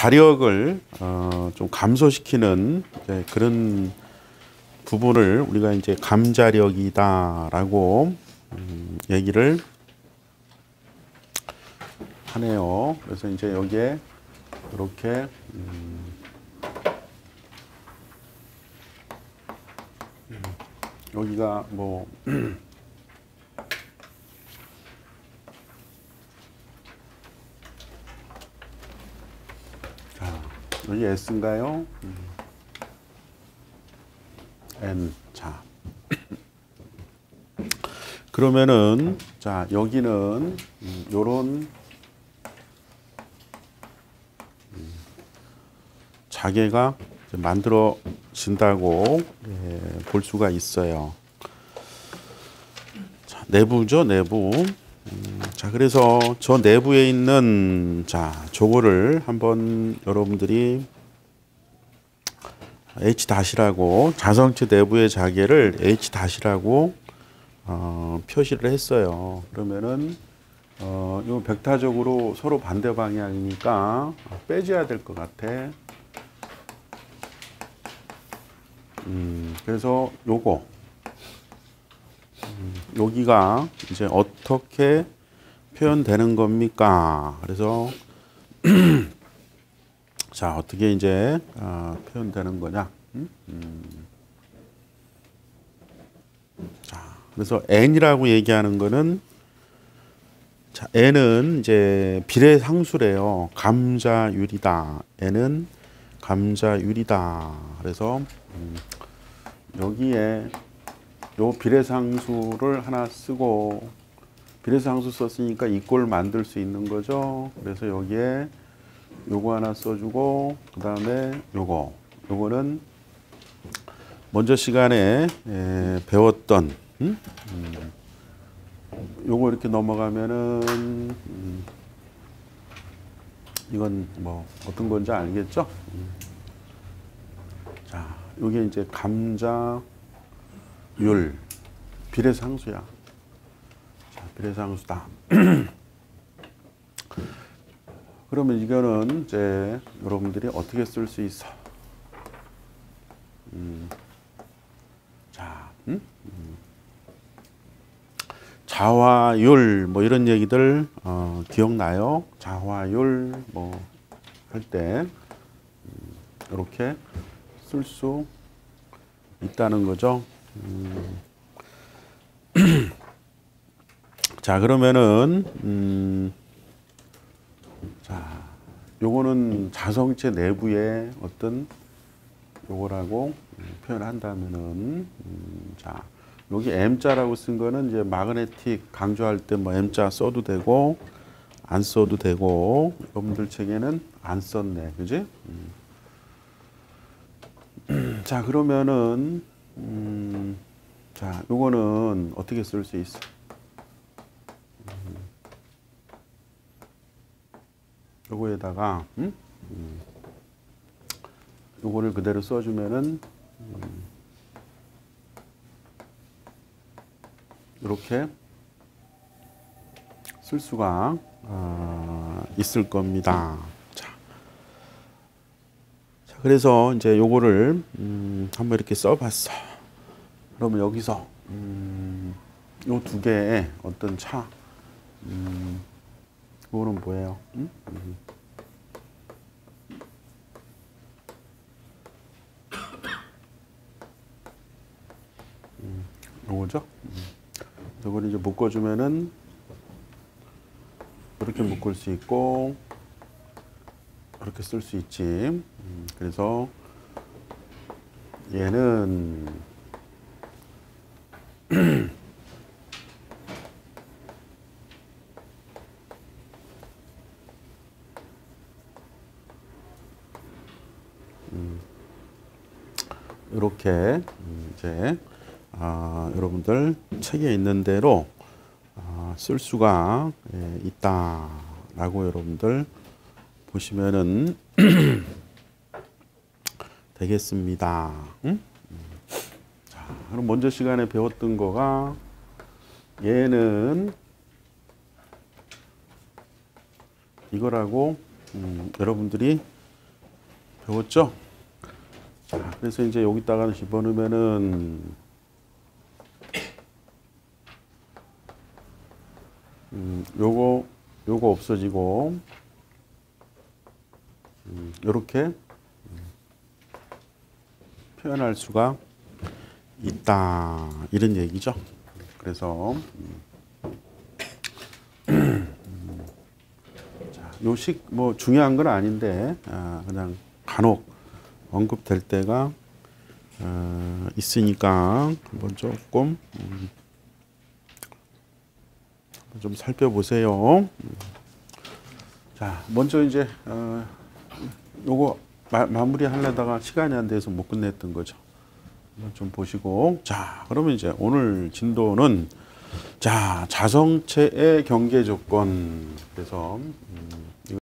자력을 좀 감소시키는 그런 부분을 우리가 이제 감자력이다라고 얘기를 하네요. 그래서 이제 여기에 이렇게 여기가 뭐 자, 여기 S인가요? N. 자. 그러면은 자, 여기는 요런 자개가 만들어진다고 볼 수가 있어요. 자, 내부죠, 내부. 자, 그래서 저 내부에 있는 저거를 한번 여러분들이 H-라고 자성체 내부의 자개를 H-라고 표시를 했어요. 그러면은 요 벡터적으로 서로 반대 방향이니까 빼줘야 될 것 같아. 그래서 요거 여기가 이제 어떻게 표현되는 겁니까? 그래서 자, 어떻게 이제 표현되는 거냐? 자, 그래서 n이라고 얘기하는 거는 자, n은 이제 비례상수래요. 감자율이다. n은 감자율이다. 그래서 여기에 요 비례상수를 하나 쓰고 비례상수 썼으니까 이 꼴 만들 수 있는 거죠. 그래서 여기에 요거 하나 써주고 그 다음에 요거는 먼저 시간에 배웠던 요거 이렇게 넘어가면은 이건 뭐 어떤 건지 알겠죠? 자, 요게 이제 감자율 비례상수야. 자, 비례상수다. 그러면 이거는 이제 여러분들이 어떻게 쓸 수 있어? 자, 자화율 뭐 이런 얘기들 기억나요? 자화율 뭐 할 때 이렇게 쓸 수 있다는 거죠. 자, 그러면은 자, 요거는 자성체 내부의 어떤 요거라고 표현한다면은 자, 여기 M자라고 쓴 거는 이제 마그네틱 강조할 때 뭐 M자 써도 되고 안 써도 되고 여러분들 책에는 안 썼네, 그지? 자, 그러면은 자, 요거는 어떻게 쓸 수 있어? 요거에다가 요거를 그대로 써주면은 이렇게 쓸 수가 있을 겁니다. 자, 그래서 이제 요거를 한번 이렇게 써봤어. 그러면 여기서 요 두 개의 어떤 차, 요거는 뭐예요? 요거죠? 요거를 이제 묶어주면은 이렇게 묶을 수 있고 이렇게 쓸 수 있지. 그래서 얘는 이렇게 이제 여러분들 책에 있는 대로 쓸 수가 있다라고 여러분들 보시면은 되겠습니다. 자, 그럼 먼저 시간에 배웠던 거가 얘는 이거라고 여러분들이 배웠죠? 자, 그래서 이제 여기다가 집어넣으면은 요거 없어지고 요렇게 표현할 수가 있다 이런 얘기죠. 그래서 요식 뭐 중요한 건 아닌데 그냥 간혹 언급될 때가 있으니까 한번 조금 좀 살펴보세요. 자, 먼저 이제 요거 마무리 하려다가 시간이 안 돼서 못 끝냈던 거죠. 한번 좀 보시고, 자, 그러면 이제 오늘 진도는 자, 자성체의 경계 조건. 그래서